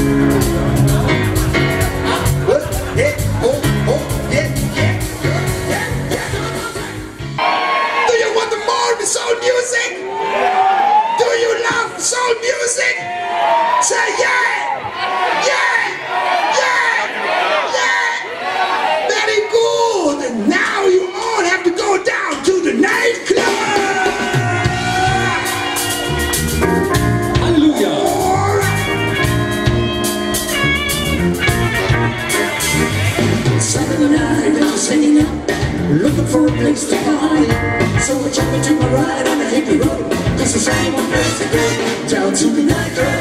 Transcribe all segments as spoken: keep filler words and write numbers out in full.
Looking for a place to hide, so I jump into my ride on the hippie road. Cause there's only one place to go, down to the night club.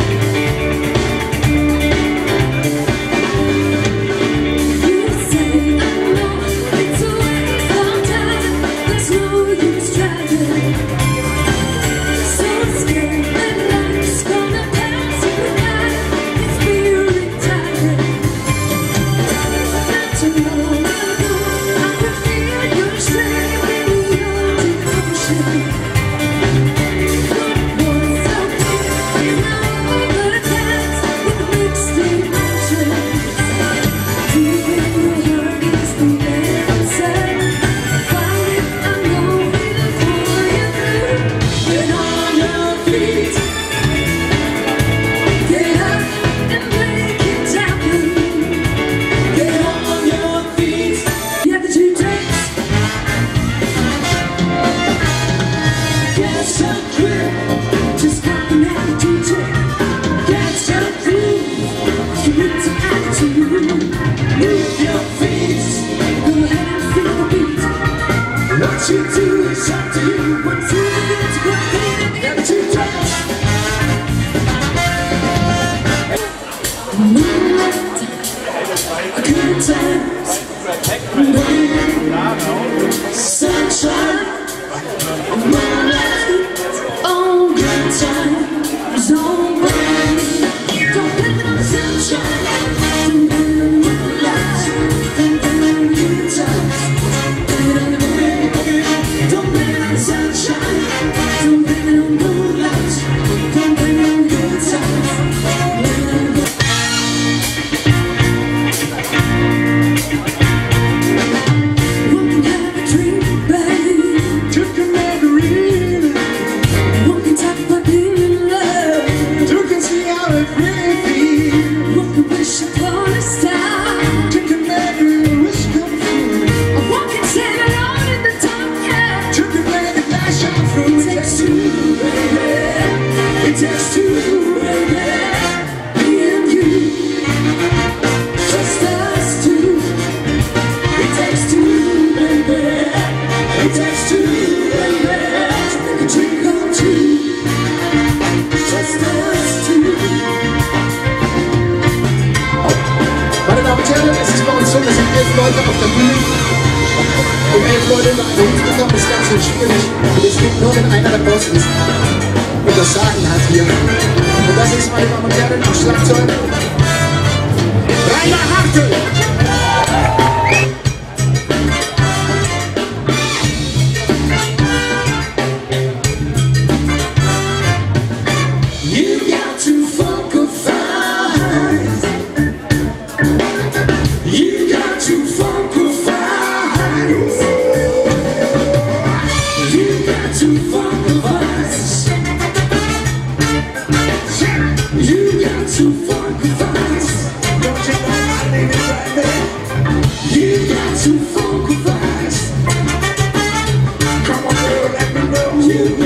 You say I know it's a waste of time, there's no use trying. So scared that life's gonna pass you by, it's really tiring. Not to know. What you do is up to you. What you do is great. Never too touch. Moonlight, good times. Sunshine, moonlight, oh good times. Oh rain, don't blame it on the sunshine. Don't blame it on the moonlight. Don't blame it on the good times. Don't blame it on the sunshine. Don't blame it on moonlight. Don't blame it on good times. One can have a dream, babe. Took a margarita. One can talk about being in love. Two can see how it really feels. One can wish upon a star. Took a margarita, wish come true. One can stand alone in the dark. It takes two, baby. It takes two, baby. Me and you, just us two. It takes two, baby. It takes two, baby. To make a dream come true. Just us two. Meine Damen und Herren, es ist bei uns so, wir sind elf Leute auf der Bühne. Um elf Leute in einen Hut bekommen ist ganz schön schwierig. Und es gibt nur, wenn einer der Boss ist und das Sagen hat hier. Und das ist, meine Damen und Herren, am Schlagzeug Rainer Hartl. You got to Phunkophonic. You got to Phunkophonic. You got to Phunkophonic. You got to Phunkophonic. Don't you know my name is right there? You got to Phunkophonic. Come on, girl, let me know you.